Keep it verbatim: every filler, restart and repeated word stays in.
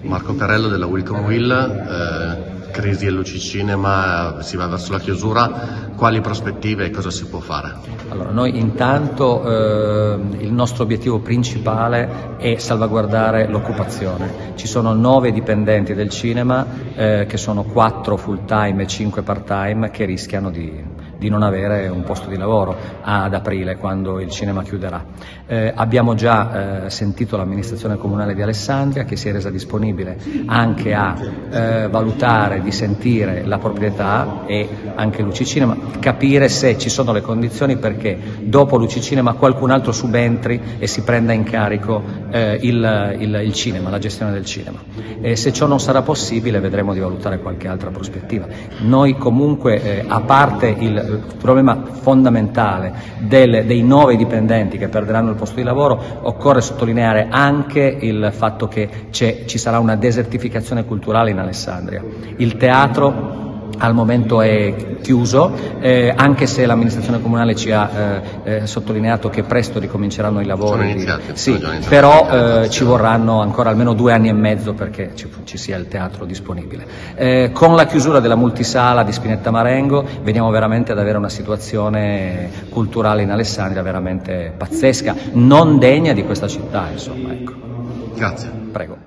Marco Perello della Welcome Will, eh, crisi all'U C Cinema, si va verso la chiusura, quali prospettive e cosa si può fare? Allora, noi intanto eh, il nostro obiettivo principale è salvaguardare l'occupazione. Ci sono nove dipendenti del cinema, eh, che sono quattro full time e cinque part time, che rischiano di di non avere un posto di lavoro ad aprile, quando il cinema chiuderà. Eh, abbiamo già eh, sentito l'amministrazione comunale di Alessandria, che si è resa disponibile anche a eh, valutare, di sentire la proprietà e anche l'U C Cinema, capire se ci sono le condizioni perché dopo l'U C Cinema qualcun altro subentri e si prenda in carico eh, il, il, il cinema, la gestione del cinema. E se ciò non sarà possibile vedremo di valutare qualche altra prospettiva. Noi comunque, eh, a parte il il problema fondamentale del, dei nove dipendenti che perderanno il posto di lavoro, occorre sottolineare anche il fatto che ci sarà una desertificazione culturale in Alessandria. Il teatro al momento è chiuso, eh, anche se l'amministrazione comunale ci ha eh, eh, sottolineato che presto ricominceranno i lavori. Sono iniziati, sì, sono già iniziati. Però eh, ci vorranno ancora almeno due anni e mezzo perché ci, ci sia il teatro disponibile. Eh, con la chiusura della multisala di Spinetta Marengo veniamo veramente ad avere una situazione culturale in Alessandria veramente pazzesca, non degna di questa città, insomma, ecco. Grazie. Prego.